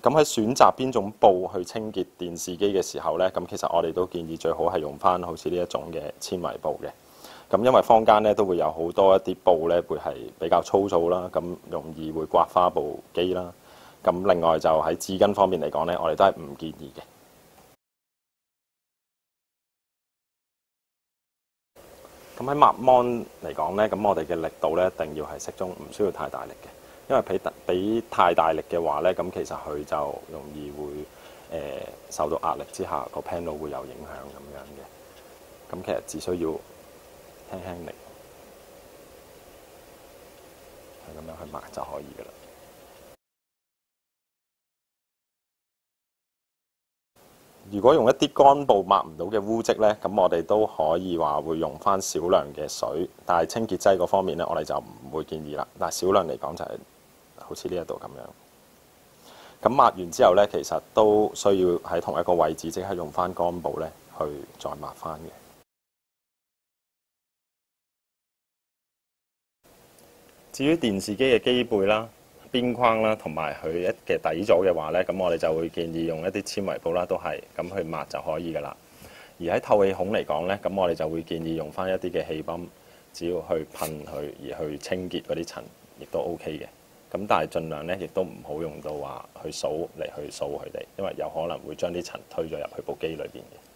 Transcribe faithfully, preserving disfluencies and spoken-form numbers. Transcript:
咁喺選擇邊種布去清潔電視機嘅時候呢，咁其實我哋都建議最好係用翻好似呢一種嘅纖維布嘅。咁因為坊間咧都會有好多一啲布咧會係比較粗糙啦，咁容易會刮花部機啦。咁另外就喺紙巾方面嚟講咧，我哋都係唔建議嘅。咁喺抹芒嚟講咧，咁我哋嘅力度咧一定要係適中，唔需要太大力嘅。因為俾俾太大力嘅話咧，咁其實佢就容易會誒、呃、受到壓力之下，個 panel 會有影響咁樣嘅。咁其實只需要輕輕力，係咁樣去抹就可以㗎啦。如果用一啲乾布抹唔到嘅污漬咧，咁我哋都可以話會用翻少量嘅水，但係清潔劑嗰方面咧，我哋就唔會建議啦。但係少量嚟講就係好似呢一度咁樣。咁抹完之後咧，其實都需要喺同一個位置即係用翻乾布咧去再抹翻嘅。至於電視機嘅機背啦、邊框啦，同埋佢一嘅底座嘅話咧，咁我哋就會建議用一啲纖維布啦，都係咁去抹就可以噶啦。而喺透氣孔嚟講咧，咁我哋就會建議用翻一啲嘅氣泵，只要去噴佢而去清潔嗰啲塵，亦都 O K 嘅。咁但係盡量咧，亦都唔好用到話去掃嚟去掃佢哋，因為有可能會將啲塵推咗入去部機裏邊嘅。